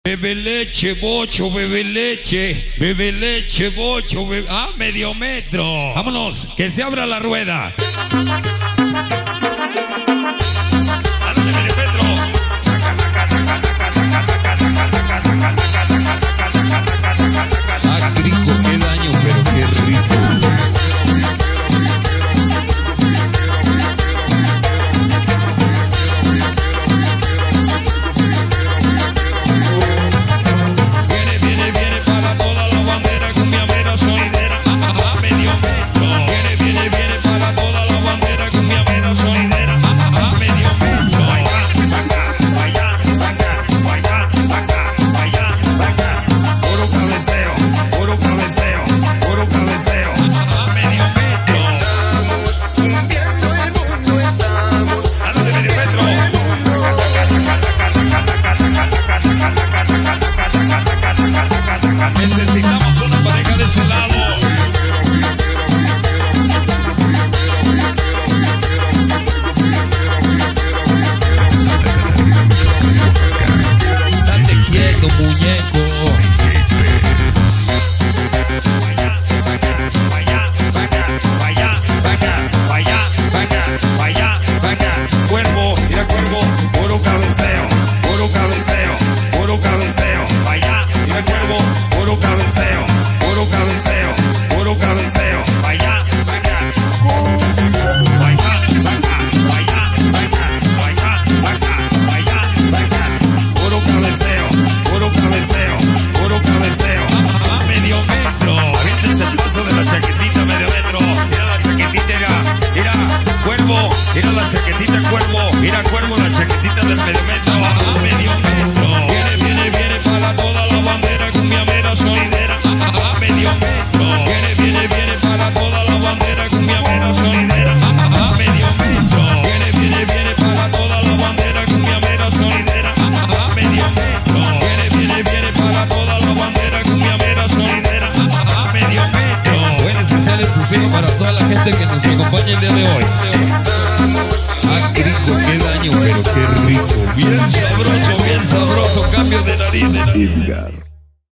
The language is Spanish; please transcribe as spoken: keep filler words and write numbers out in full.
Bebe leche, bocho, bebe leche, bebe leche, bocho, bebe... Ah, medio metro. Vámonos, que se abra la rueda. Ándale, medio metro. Ah, qué rico, qué daño, pero qué rico. Necesitamos una pareja de ese lado. Date quieto, muñeco. Vaya, vaya, vaya, vaya, vaya, vaya, vaya, vaya. Cuervo, mira cuervo, puro cabeceo, puro cabeceo, puro cabeceo. Vaya, mira cuervo, puro cabeceo, puro cabeceo, puro cabeceo. Vaya, vaya, vaya, vaya, vaya, vaya, vaya, vaya, vaya, vaya. Puro cabeceo, puro cabeceo, puro cabeceo. A medio metro. Aviéntense el paso de la chaquetita, medio metro. Mira la chaquetita, mira, mira, cuervo, mira la chaquetita, cuervo, mira cuervo, la chaquetita del medio metro. A medio metro. Viene, viene, viene para toda la bandera con mi amera sonidera. A medio metro. Viene, viene, viene para toda la bandera con mi amera sonidera. A medio metro. Viene, viene, viene para toda la bandera con mi amera sonidera. A medio metro. Viene, viene, viene para toda la bandera con mi amera sonidera. A medio metro. Buena especial exclusiva para toda la gente que nos acompaña el día de hoy. Ah, qué rico, qué daño, pero qué rico. Bien sabroso, bien sabroso. Cambio de nariz, de nariz. Edgar.